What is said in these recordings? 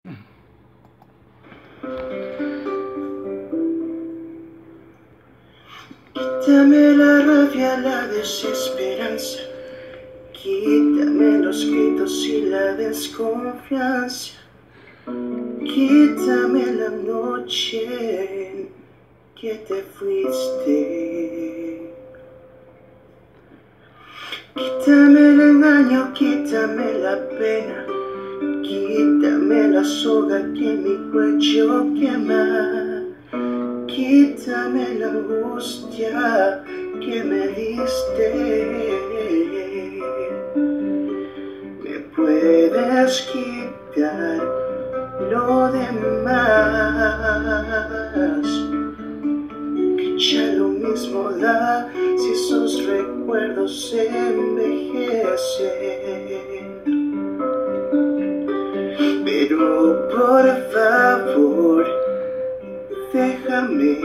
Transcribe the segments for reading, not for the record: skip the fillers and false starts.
Quítame la rabia, la desesperanza, quítame los gritos y la desconfianza, quítame la noche en que te fuiste. Quítame el engaño, quítame la pena, quítame la soga que mi cuello quema, quítame la angustia que me diste. Me puedes quitar lo demás, que ya lo mismo da si esos recuerdos se envejecen. Pero por favor, déjame.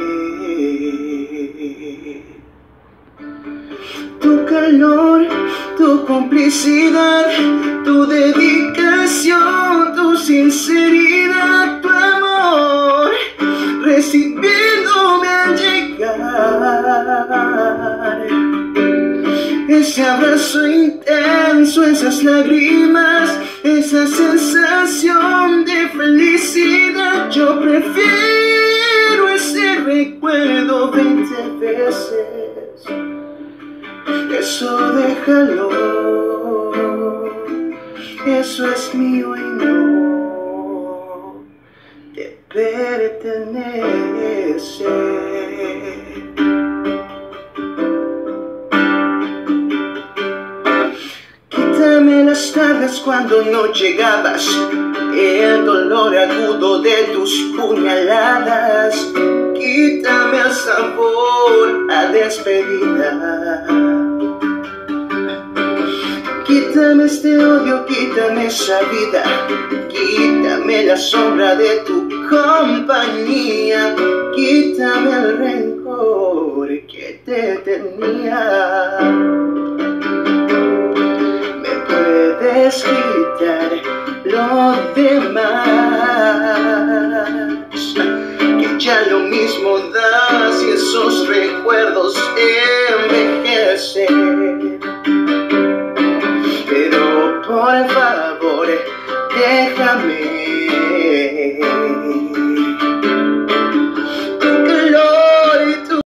Tu calor, tu complicidad, tu dedicación, tu sinceridad, tu amor, recibiéndome al llegar. Ese abrazo intenso, esas lágrimas, esa sensación de felicidad. Yo prefiero ese recuerdo 20 veces. Eso déjalo, eso es mío y no te pertenece. Quítame las tardes cuando no llegabas, el dolor agudo de tus puñaladas, quítame el sabor a despedida. Quítame este odio, quítame esa vida, quítame la sombra de tu compañía, quítame el rencor que te tenía. Me puedes quitar lo demás, que ya lo mismo da si esos recuerdos